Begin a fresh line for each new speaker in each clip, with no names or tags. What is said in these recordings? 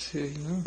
Sei não.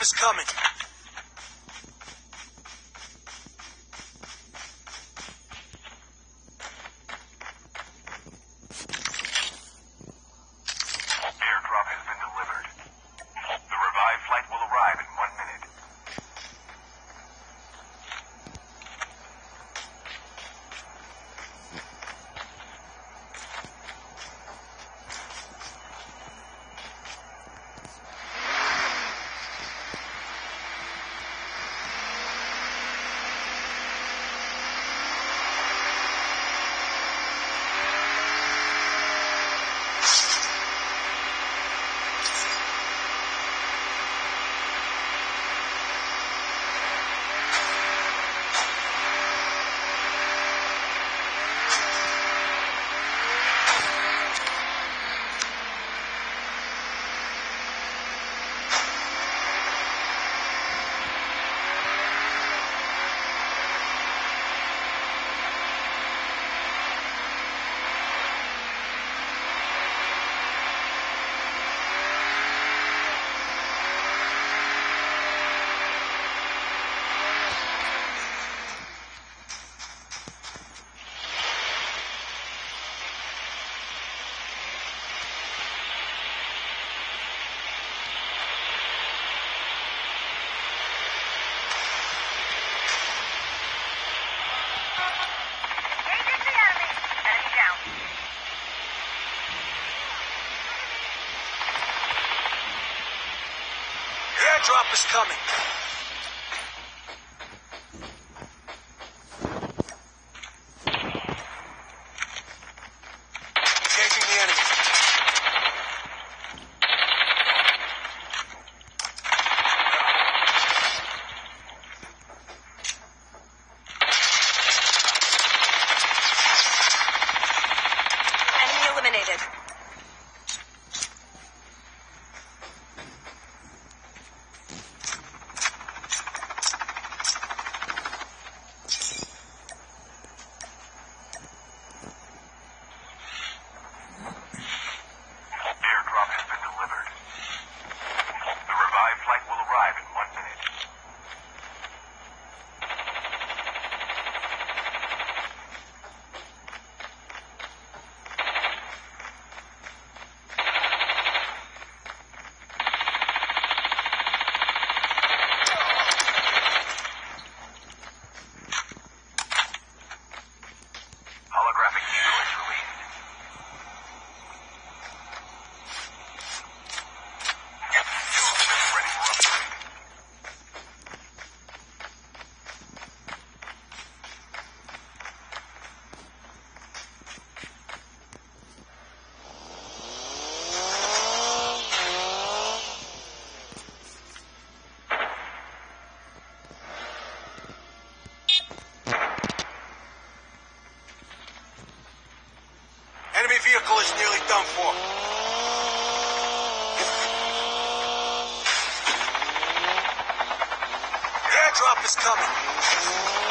is coming.
Airdrop has been delivered. The revived flight will arrive in 1 minute.
Airdrop is coming. Engaging the enemy.
Enemy eliminated.
Airdrop has been delivered. The revived flight will arrive in 1 minute. Holographic decoys released. Systems ready for upgrade.
Enemy vehicle is nearly done for. Airdrop is coming.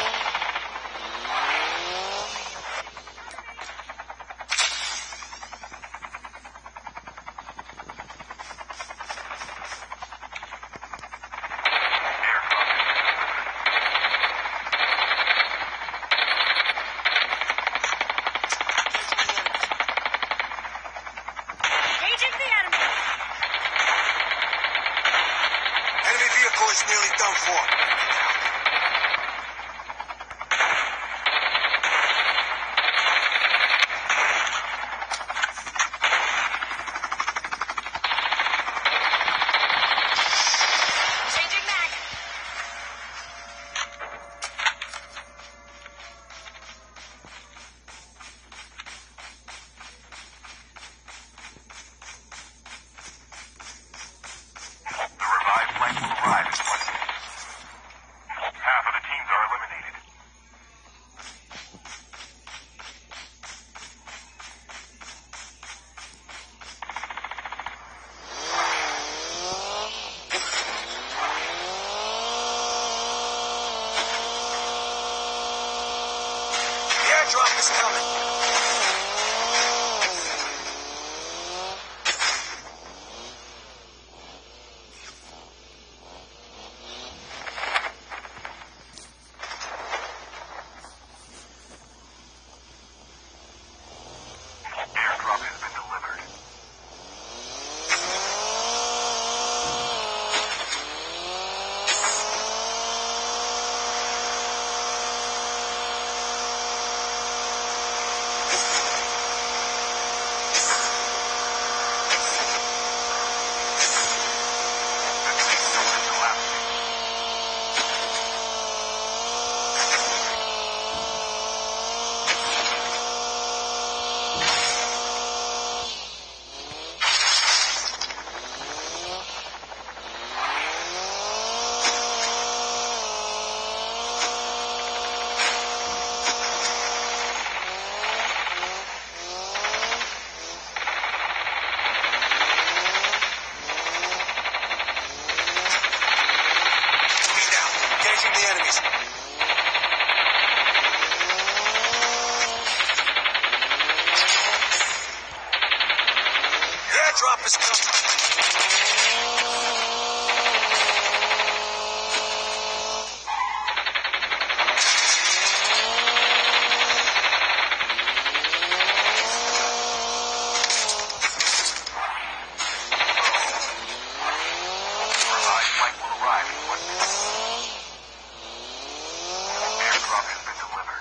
Engaging the enemy.
Enemy vehicle is nearly done for. enemies. The airdrop is coming.
The revived flight will arrive in 1 minute. Airdrop has been delivered.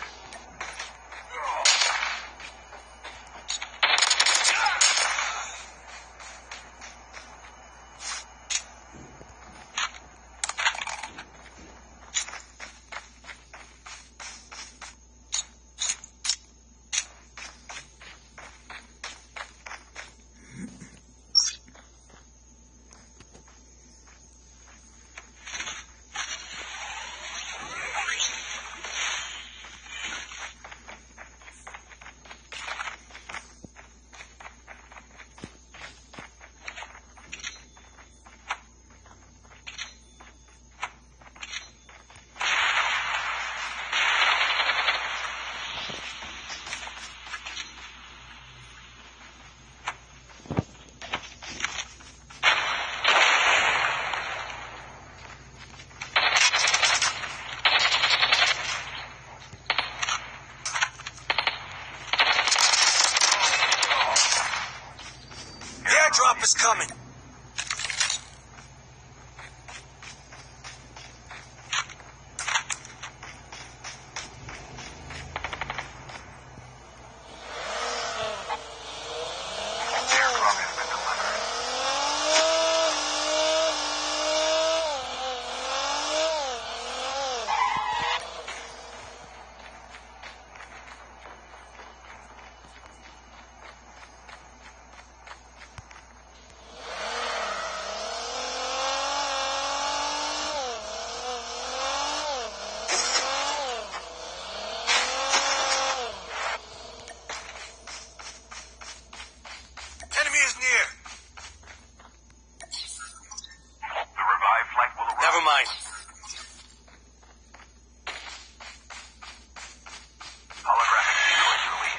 The airdrop is coming.
Airdrop has been delivered.
Enemy is near.
The revived flight will arrive.
Never mind.
Holographic sequence released.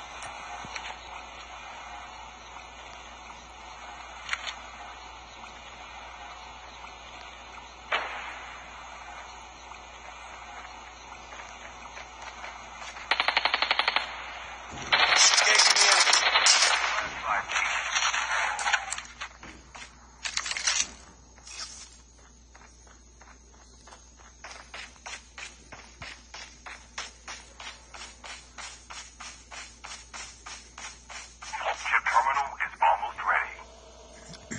Engaging the enemy.
Last 5 teams. Chip terminal is almost ready.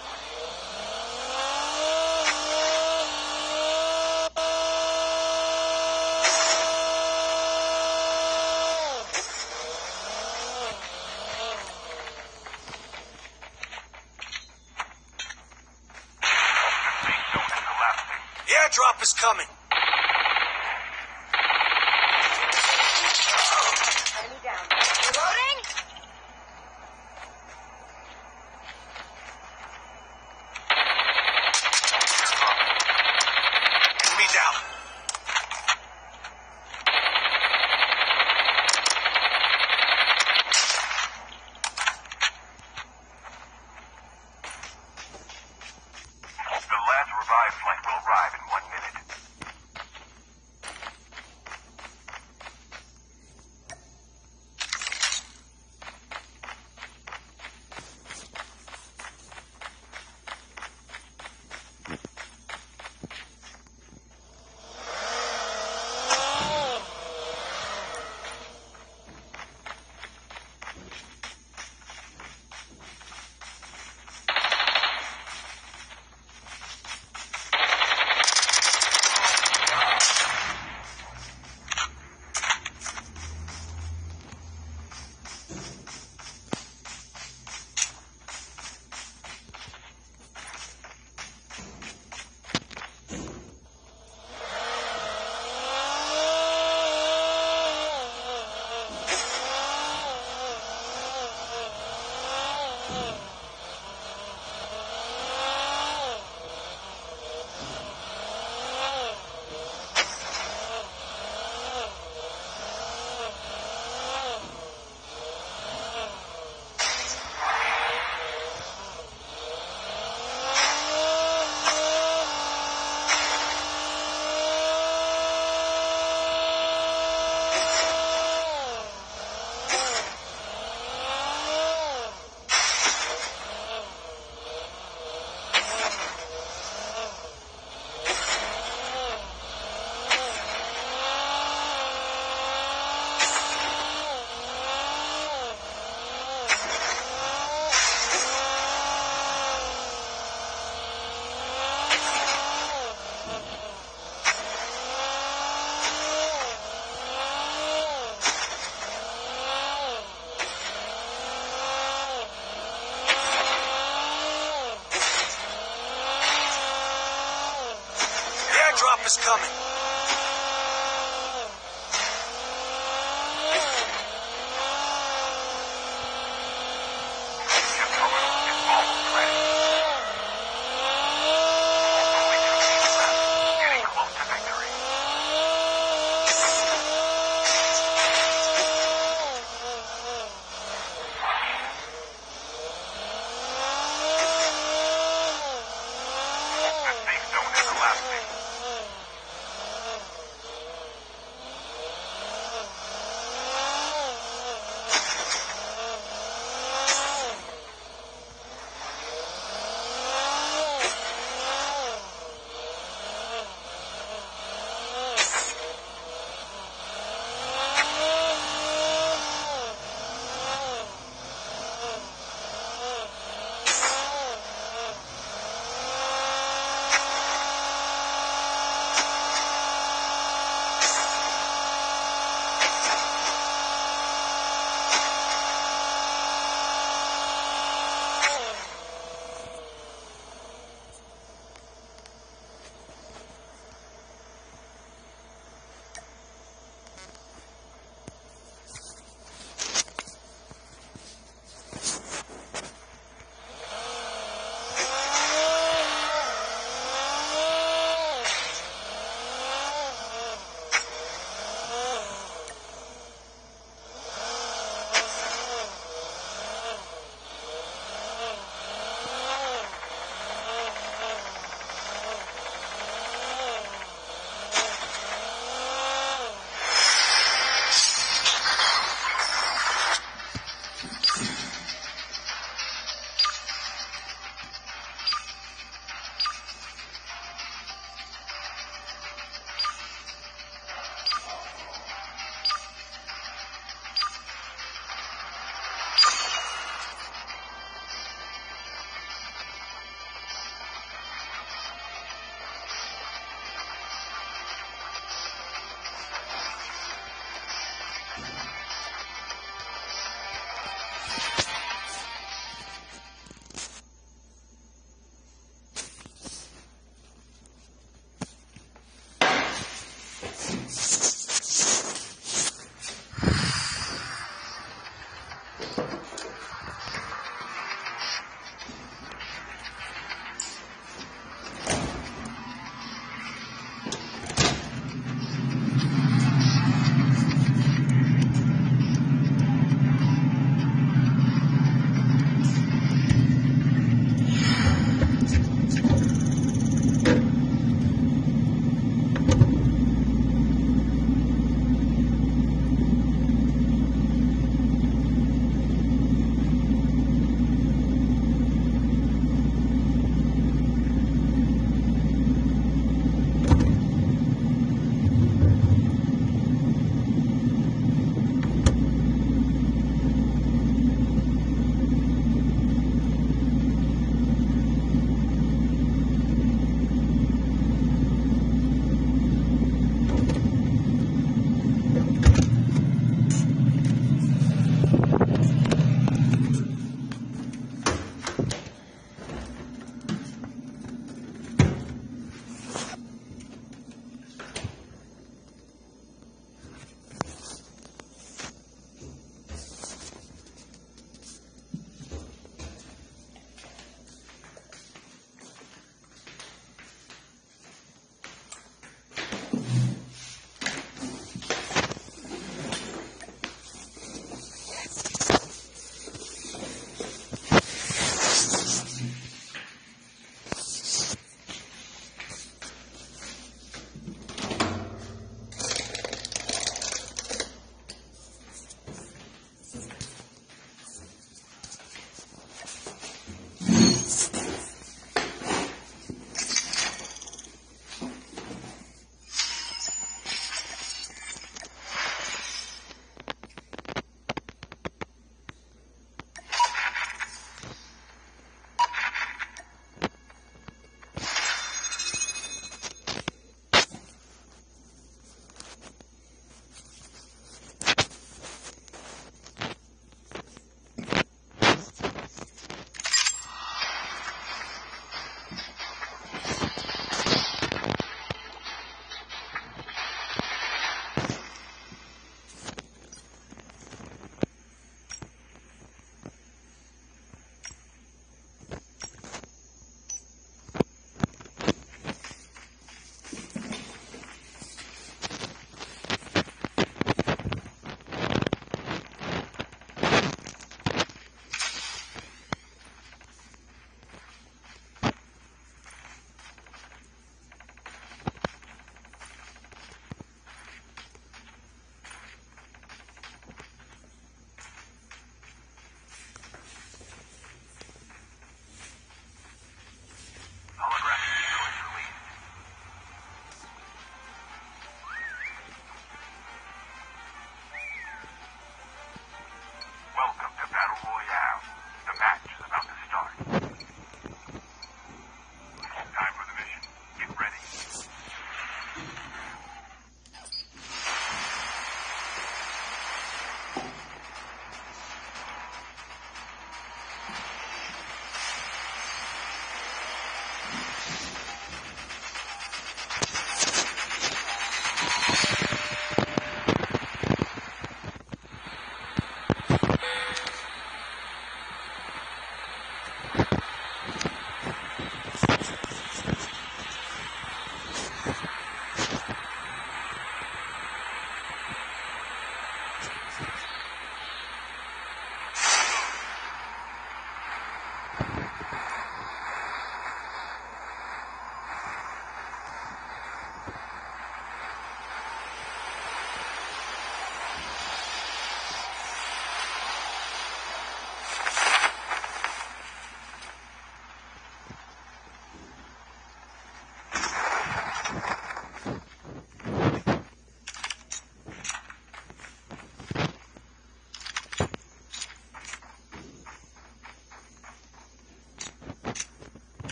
The safe zone is collapsing.
The airdrop is coming.
Enemy down. Reloading?
Enemy down.
The last revived flight will arrive in 1 minute.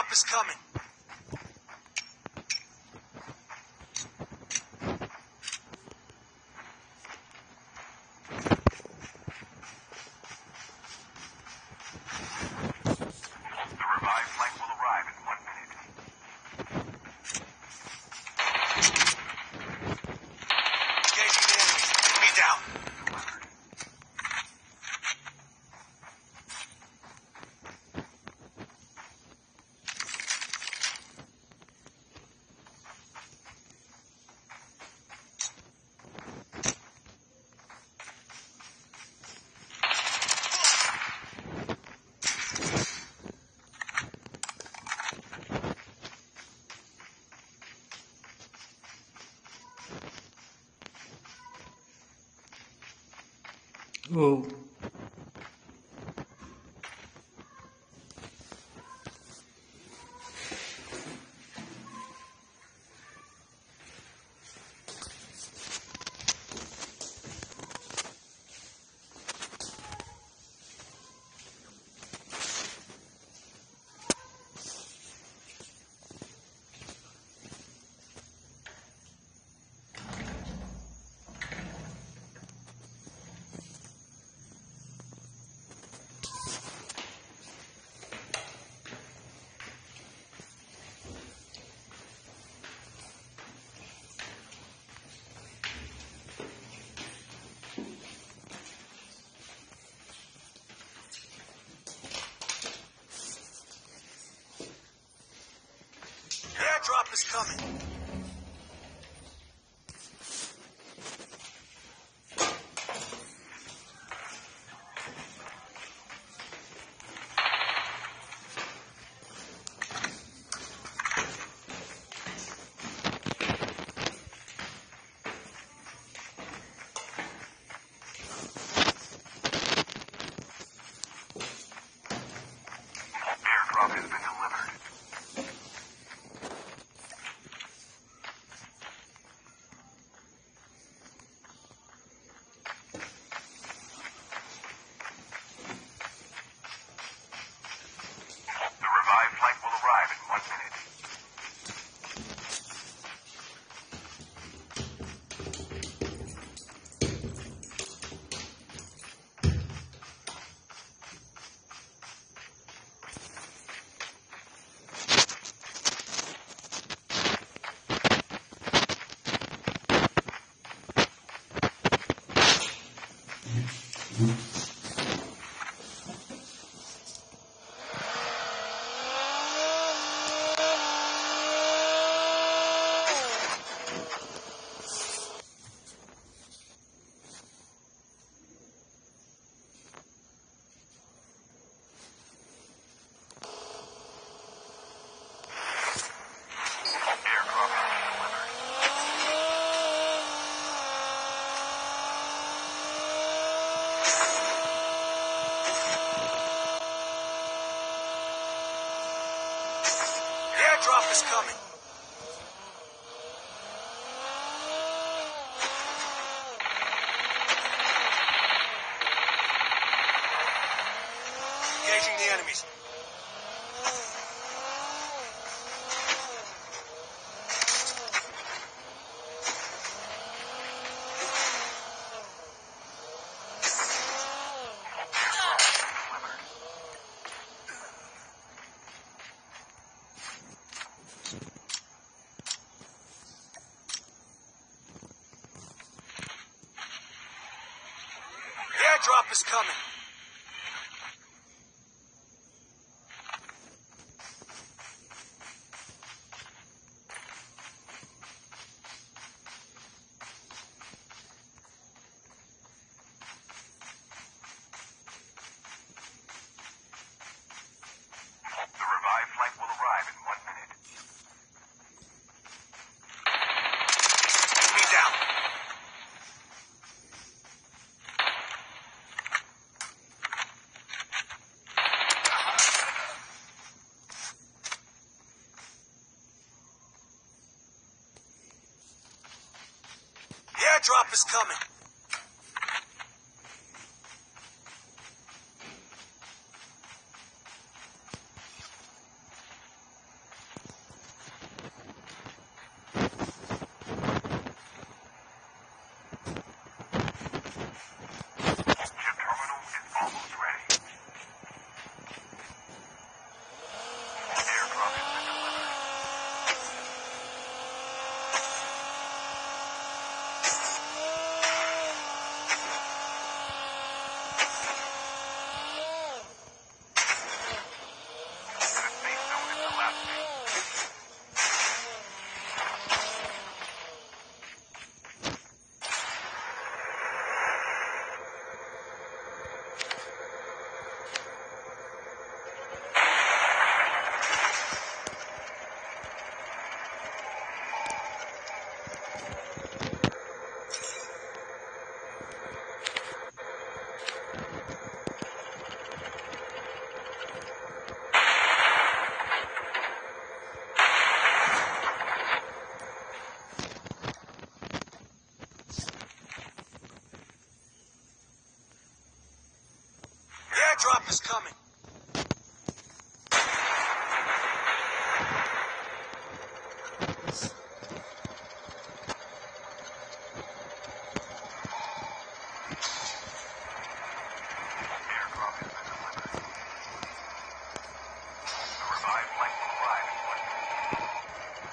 Airdrop is coming.
The revived flight will arrive in 1 minute.
Engaging the enemy. Enemy down.
Oh.
Airdrop is coming.
Airdrop has been delivered. The revived flight will arrive in 1 minute. Airdrop has been delivered.
Airdrop is coming. Engaging the enemies.
Airdrop has been delivered.
Airdrop is coming.
The revived flight will arrive in 1 minute.
Enemy down. Airdrop is coming. coming.
Airdrop has been delivered. The revived flight will arrive in 1 minute.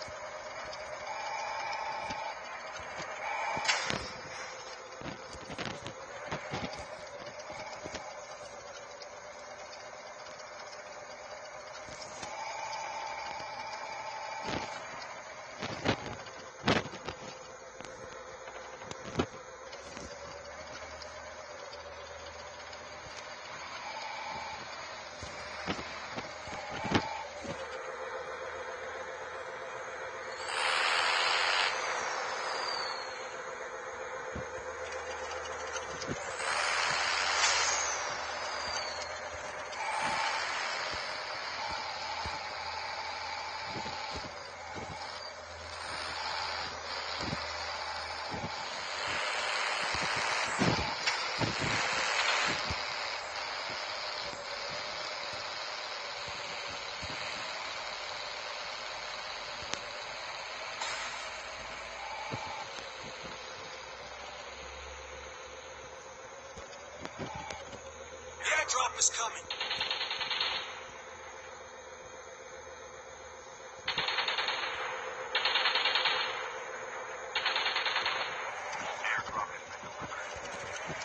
The airdrop is coming.
Airdrop has been delivered.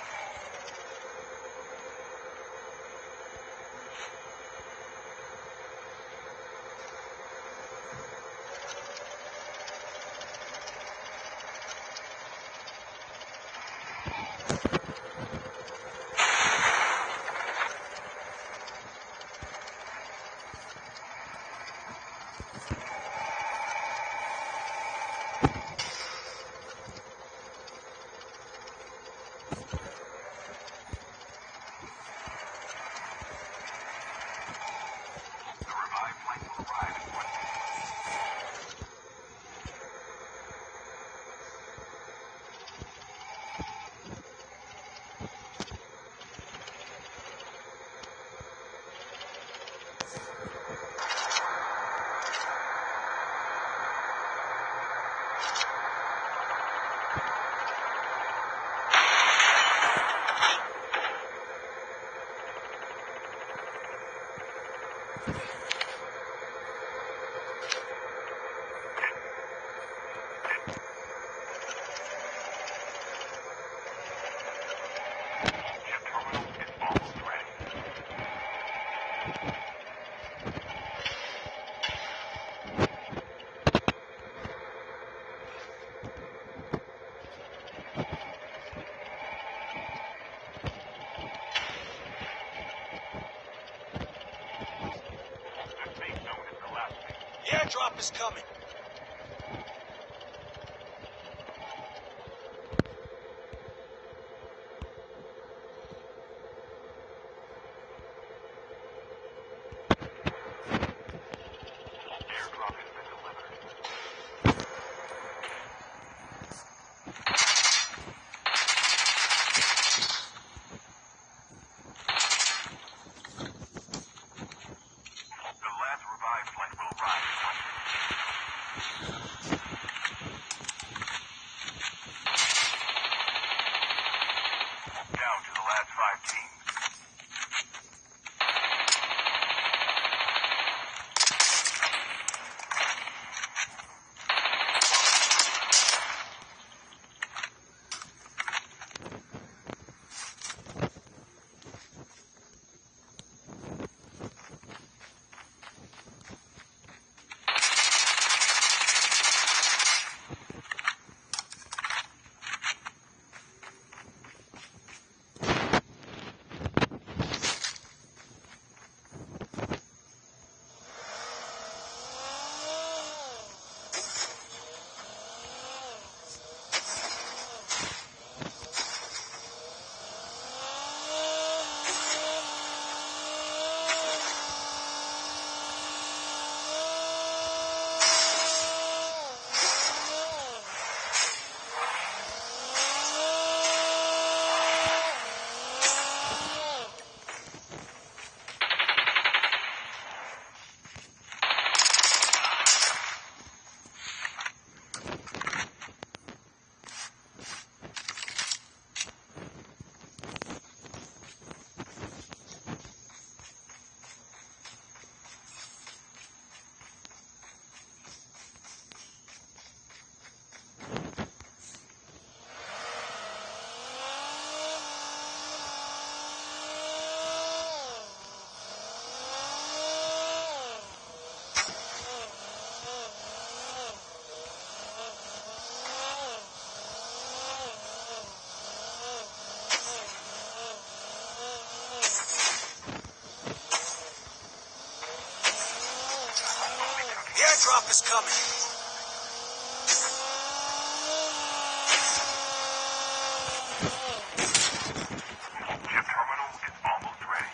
The revived flight will arrive in 1 minute. Ship terminal is almost ready. The safe zone is collapsing.
The airdrop is coming.
Airdrop has been delivered. The last revived flight will arrive in 1 minute.
airdrop is coming.
Chip terminal is almost ready.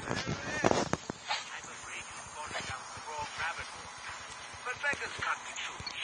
afraid you've fallen down the wrong rabbit hole. But beggars can't be choosers.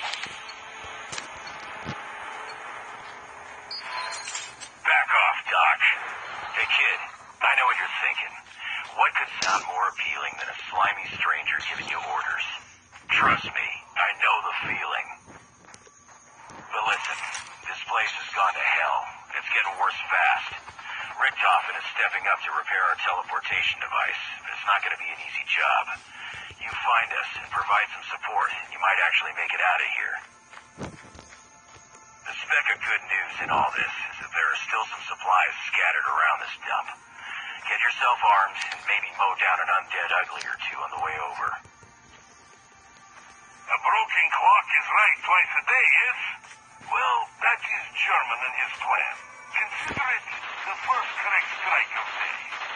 Back off, Doc. Hey, kid, I know what you're thinking. What could sound more appealing than a slimy stranger giving you orders? Trust me, I know the feeling. But listen, this place has gone to hell. It's getting worse fast. Richtofen is stepping up to repair our teleportation device, but it's not going to be an easy job. You find us and provide some support, you might actually make it out of here. The speck of good news in all this is that there are still some supplies scattered around this dump. Get yourself armed and maybe mow down an undead ugly or two on the way over. A broken clock is right twice a day, yes? Well, that is German in his plan. Consider it the first correct strike of the day.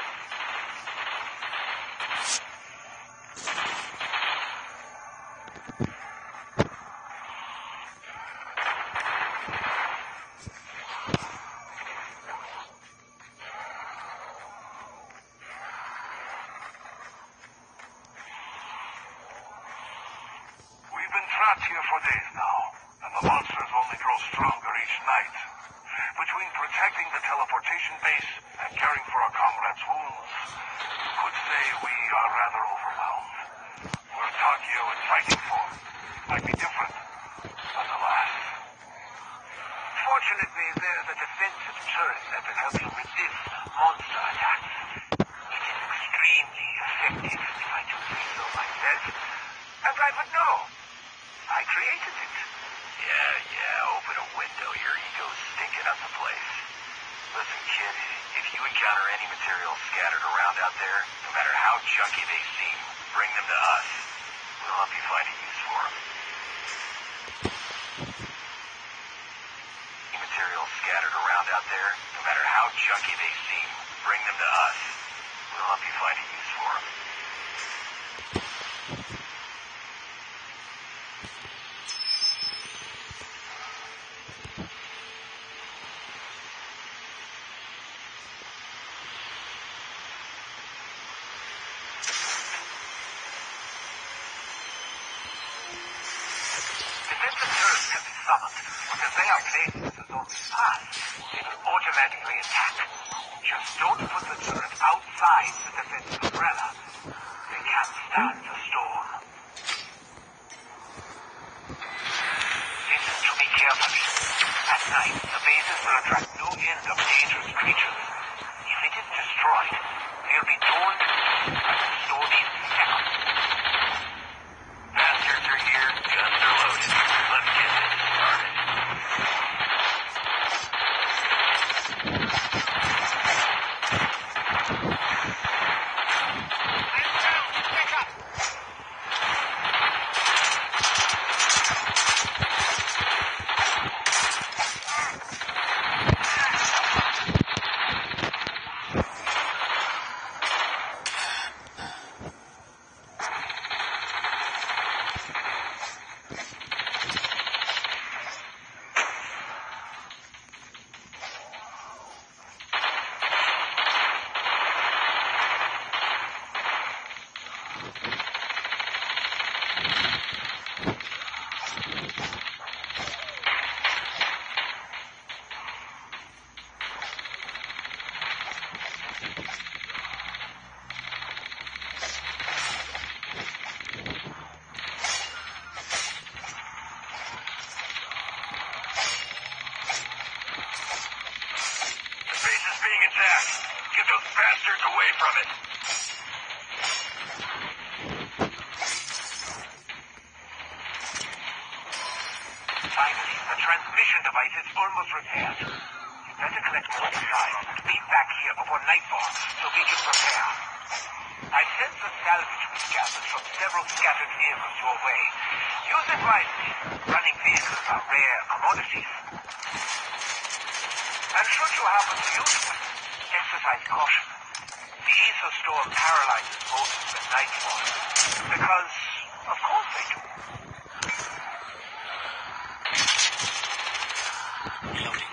We've been trapped here for days now, and the monsters only grow stronger each night. Between protecting the teleportation base and caring for our comrades' wounds, you could say we are rather overwhelmed. We're Takio and fighting for. It might be different, but alas. Fortunately, there's a defensive turret that will help you resist monster attacks. It is extremely effective, if I do say so myself. And I would know. I created it. Yeah, open a window. Your ego's stinking up the place. Listen, kid, if you encounter any materials scattered around out there, no matter how junky they seem, bring them to us. We'll help you find a use for them. Any materials scattered around out there, no matter how junky they seem, bring them to us. We'll help you find a use for them. Defensive turrets can be summoned, but if they are placed as a zombie pass, they will automatically attack. Just don't put the turret outside the defensive umbrella. They can't stand the storm. Listen to me carefully. At night, the bases will attract no end of dangerous creatures. If it is destroyed, they'll be torn to pieces by the storm in seconds. Bastards are here, guns are loaded. Let's get this started. Get those bastards away from it. Finally, the transmission device is almost repaired. You better collect more supplies and be back here before nightfall so we can prepare. I sent the salvage gases from several scattered vehicles your way. Use it wisely. Running vehicles are rare commodities. And should you happen to use them, exercise caution. The Aether storm paralyzes motors at nightfall. Because, of course they do.
Reloading.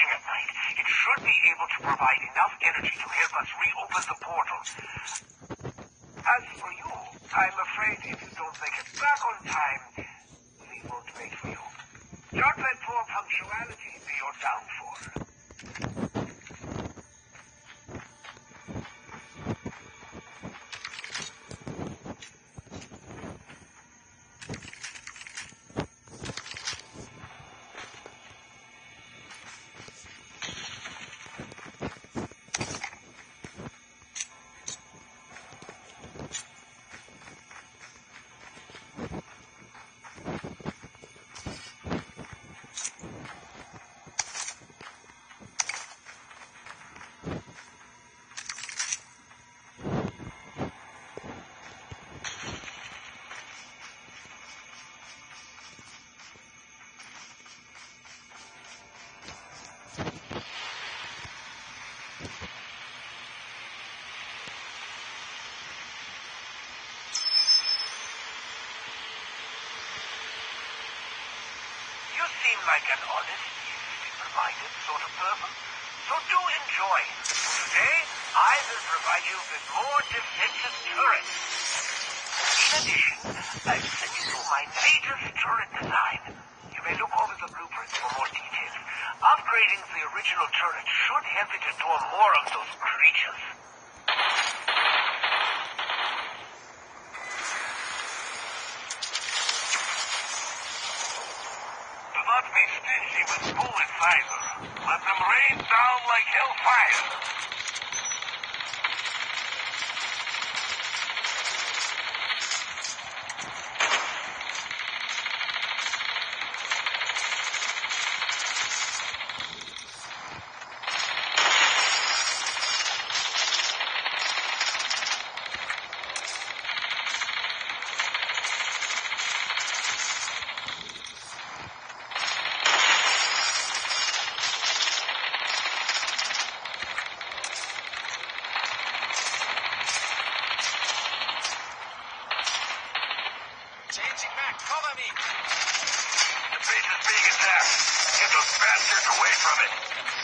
operating at night, it should be able to provide enough energy to help us reopen the portal. As for you, I'm afraid if you don't make it back on time, we won't wait for you. Don't let poor punctuality be your downfall. Seem like an honest, simple-minded sort of person. So do enjoy. Today, I will provide you with more defensive turrets. In addition, I've sent you my latest turret design. You may look over the blueprints for more details. Upgrading the original turret should help it endure more of those creatures. Not be stingy with bullets either. Let them rain down like hellfire.
Changing back, cover me!
The base is being attacked. Get those bastards away from it.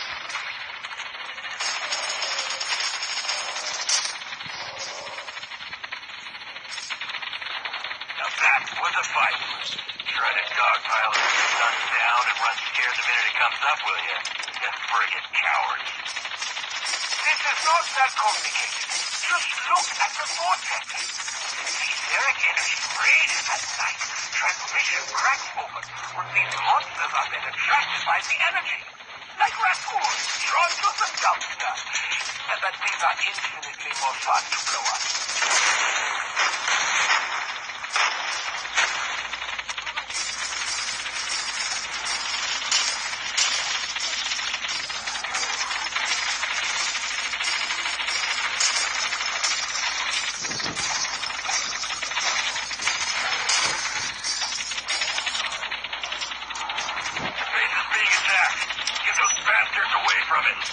Now that was a fight. Try to dogpile it, sun down, and run scared the minute it comes up, will you? Just friggin' cowards. This is not that complicated. Just look at the vortex. Etheric energy rages at night. Transmission cracks open. When these monsters are then attracted by the energy. Like raccoons drawn to the dumpster. But these are infinitely more fun to blow up. Get those bastards away from it.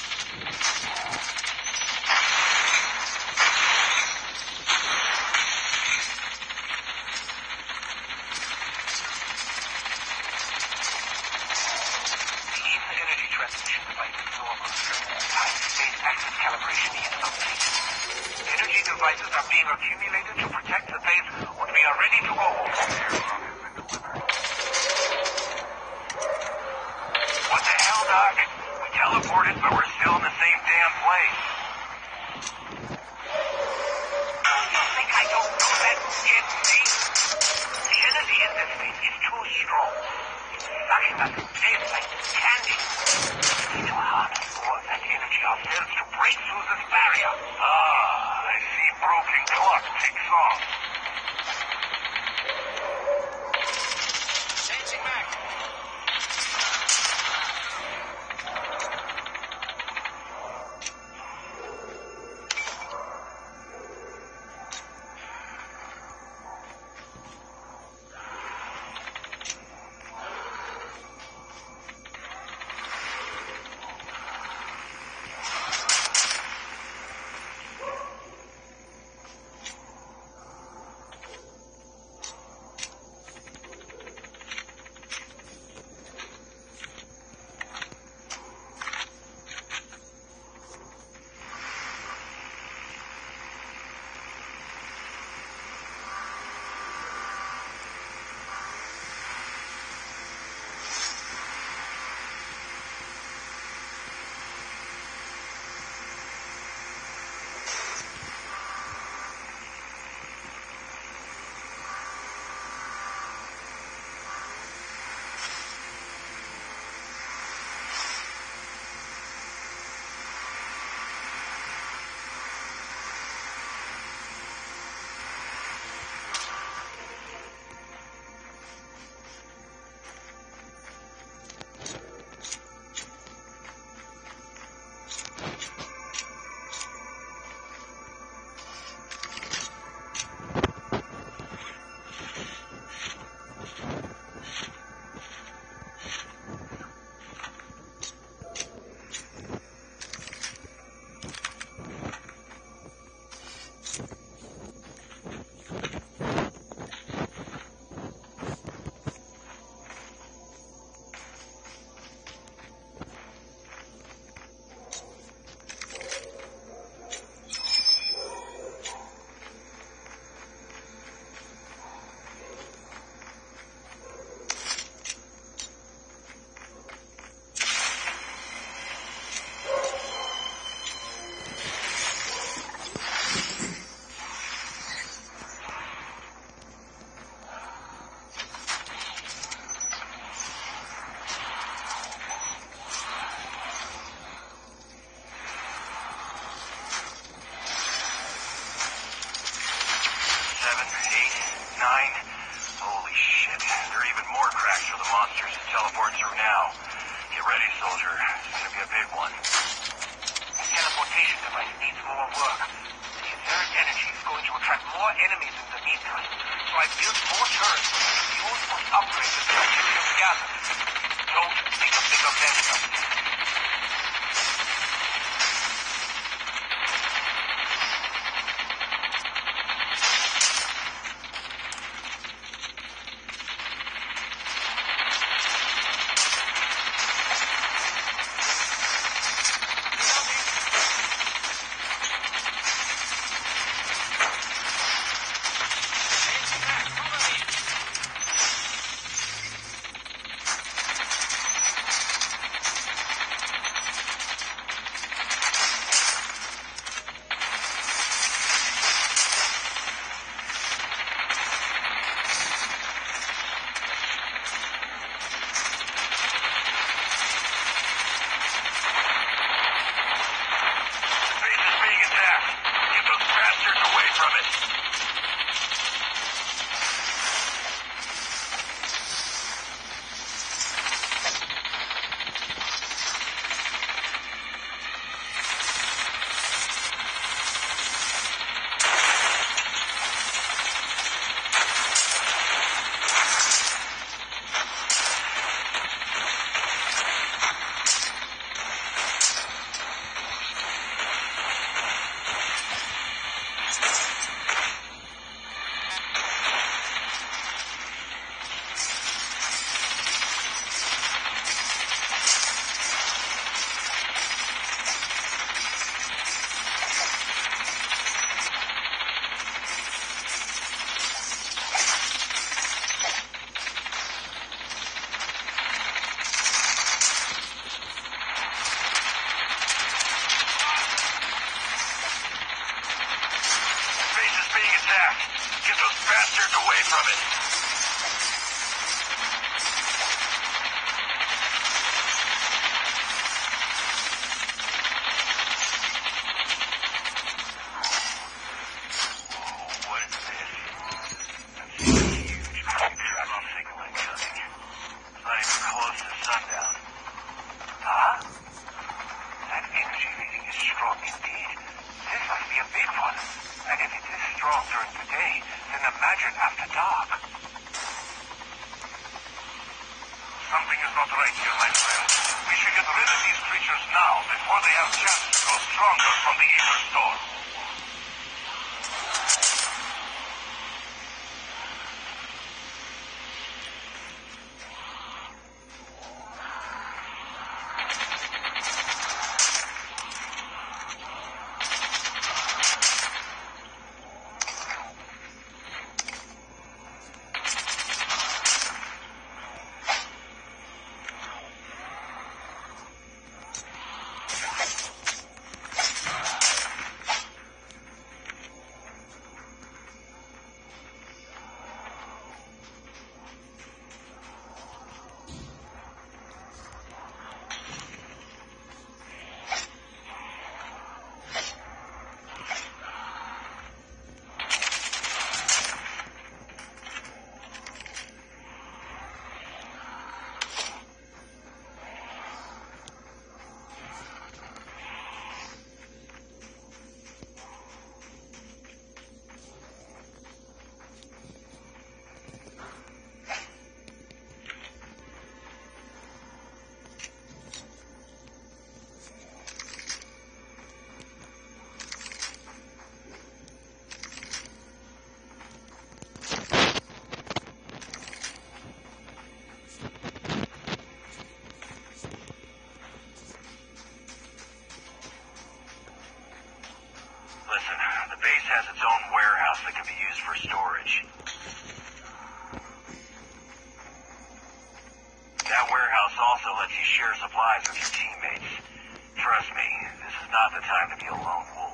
Keep the energy transmission device normal. Time-space axis calibration is complete. Energy devices are being accumulated to protect the base when we are ready to go. What the hell, Doc? We teleported, but we're still in the same damn place. You think I don't know that, kid, me? The energy in this thing is too strong. It's sucking us in like candy. We need to harness more of that energy ourselves to break through this barrier. Ah, I see broken clock ticks off.
Changing back.
device needs more work. The inherent energy is going to attract more enemies in the meantime. So I built more turrets so that the fuels must upgrade the materials gathered. Don't make a bigger mess of it. Get those bastards away from it! What is this? That's a huge traffic signal incoming. It's not even close to sundown. Huh? That energy reading is strong indeed. This must be a big one. And if it is strong during the day, then imagine after dark. Something is not right here, my friend. We should get rid of these creatures now, before they have chance to grow stronger from the ether storm. Has its own warehouse that can be used for storage. That warehouse also lets you share supplies with your teammates. Trust me, this is not the time to be a lone wolf.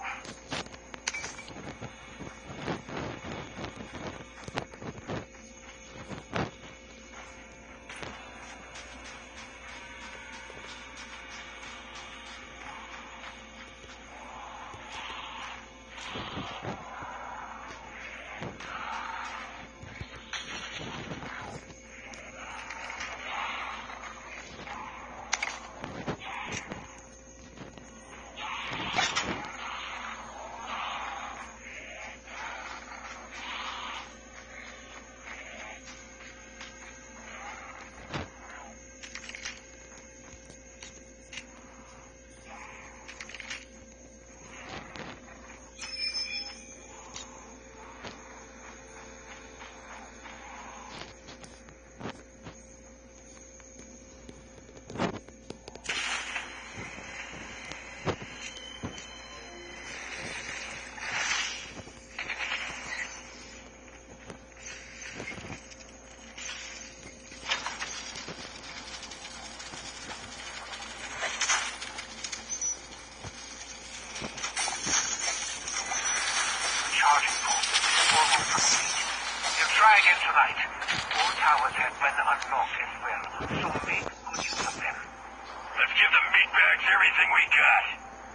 are not as well, so make good use of them. Let's give the meatbags everything we got.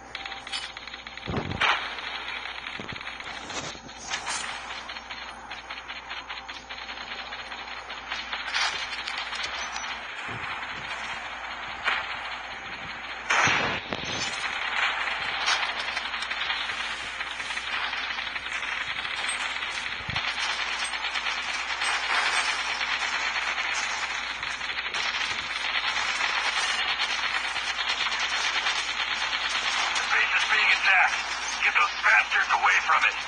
Get those bastards away from it!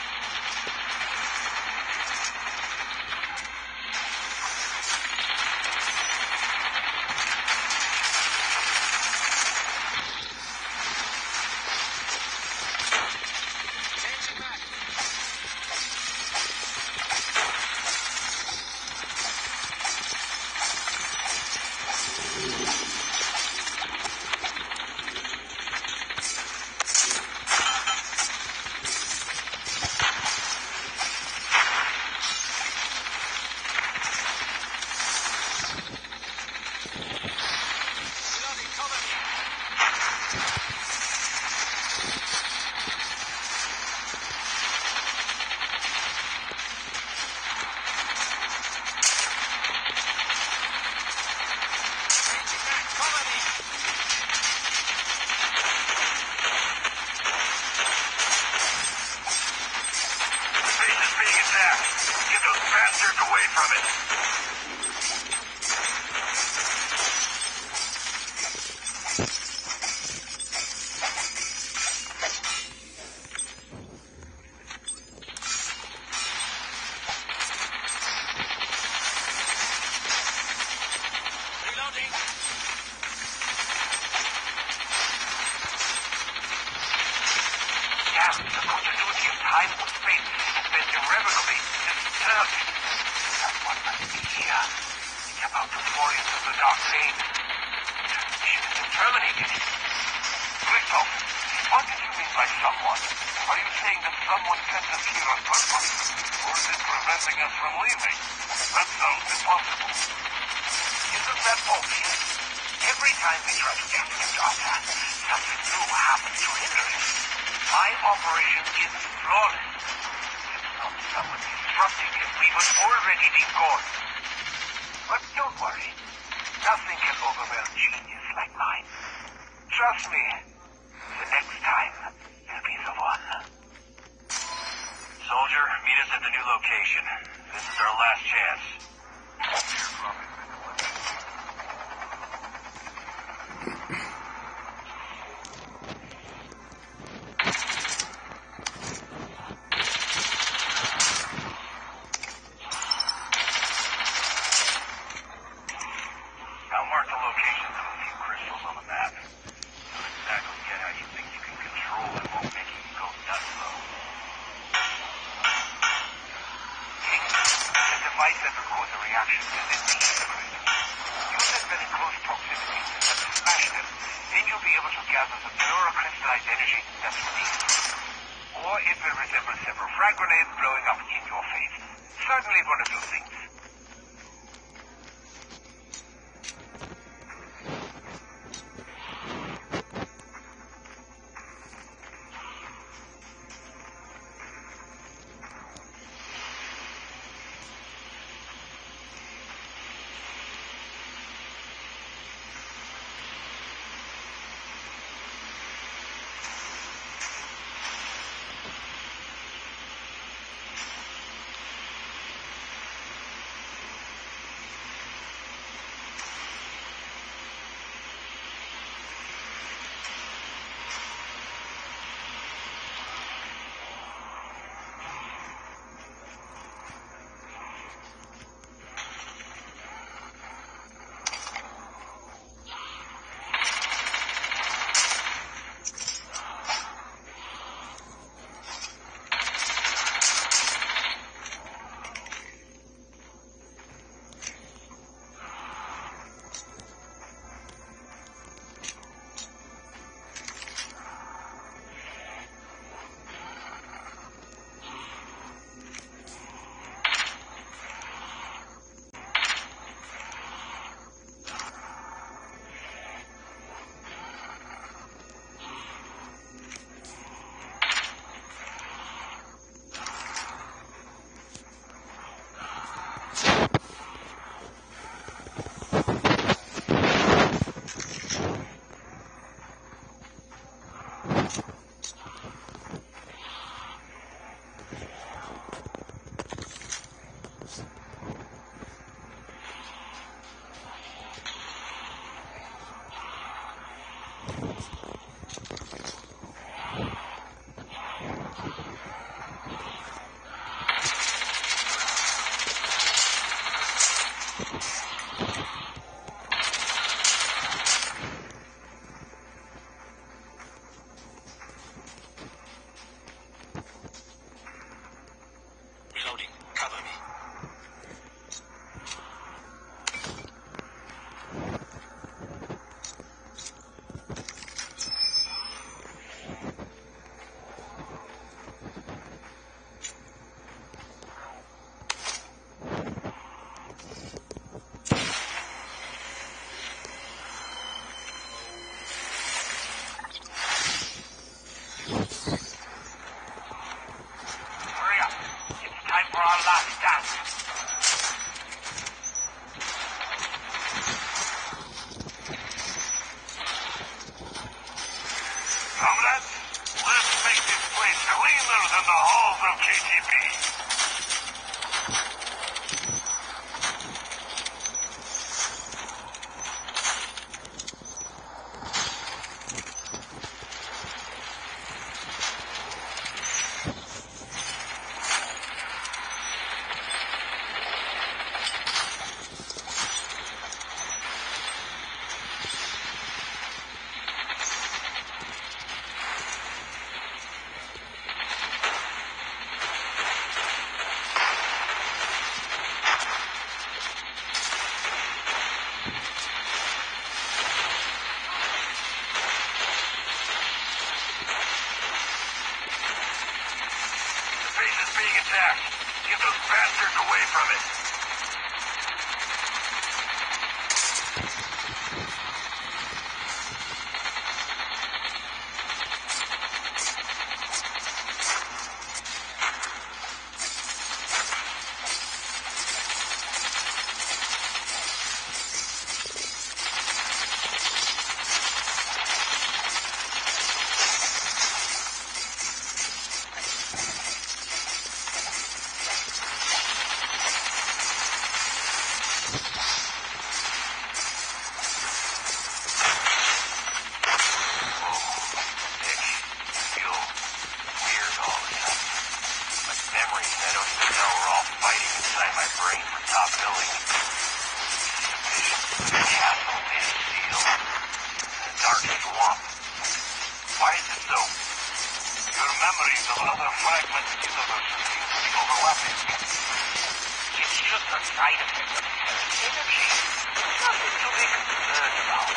Changing back. Reloading, cover me. Changing back, cover me.
The base is being attacked. Get those bastards away from it!
Reloading.
Damn, the continuity of time and space has been irrevocably disturbed. Someone must be here. It's about to fall into the dark lane. Transmission has been terminated. Christoph, what did you mean by someone? Are you saying that someone sent us here on purpose? Or is it preventing us from leaving? That sounds impossible. Isn't that obvious? Every time we try to get to data, something new happens to hinder it. My operation is flawless. If not someone disrupting it, we would already be gone. But don't worry. Nothing can overwhelm genius like mine. Trust me. The next time will be the one. Soldier, meet us at the new location. This is our last chance. I'll mark the locations of a few crystals on the map. Don't exactly get how you think you can control it while making you go nuts, though. The device that records a reaction within the crystal. Use it when in close proximity and smash them. Then you'll be able to gather the fluorocrystallized energy that's released. Or it will resemble several frag grenades blowing up in your face. Certainly one of those things. Hurry up. It's time for our last dance. Comrades, let's make this place cleaner than the halls of KGB. Being attacked. Get those bastards away from it. Why is it so? Your memories of other fragmented universes seem to be overlapping. It's just a side effect of energy. Nothing to be concerned about.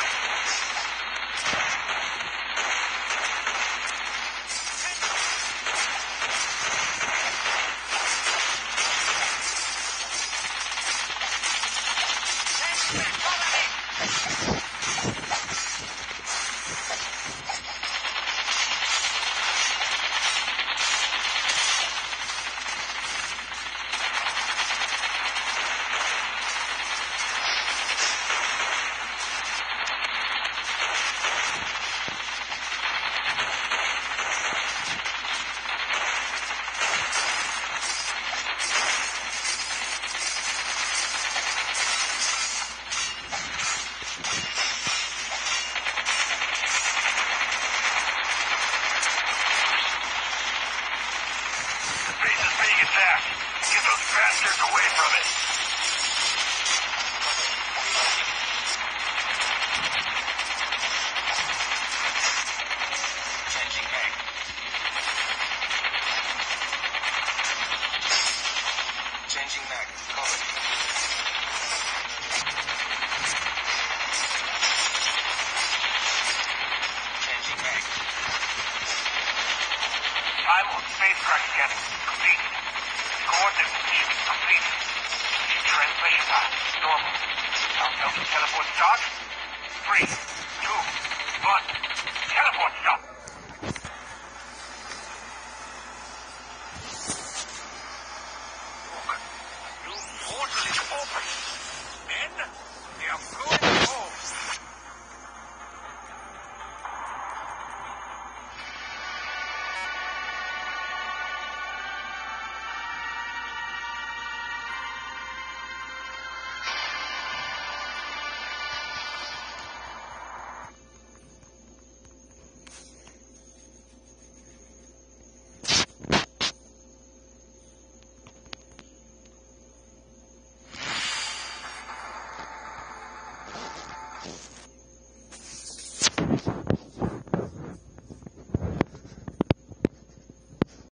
Get those bastards away from it! Changing mag. Changing mag. Cover. Changing mag. Time on spacecraft scanning. Completed. Coordinate position completed. Transmission path normal. Alpha teleport start. 3, 2, 1. Teleport stop.